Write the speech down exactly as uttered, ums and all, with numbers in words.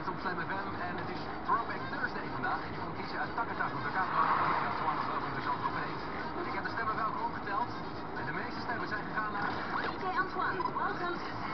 luistert op Slam F M en het is Throwback Thursday vandaag. Je kon kiezen uit Takata, Takano en Antoine of welkom dus ook opeens. Ik heb de stemmen wel opgeteld en de meeste stemmen zijn gegaan naar... D J Antoine, welcome to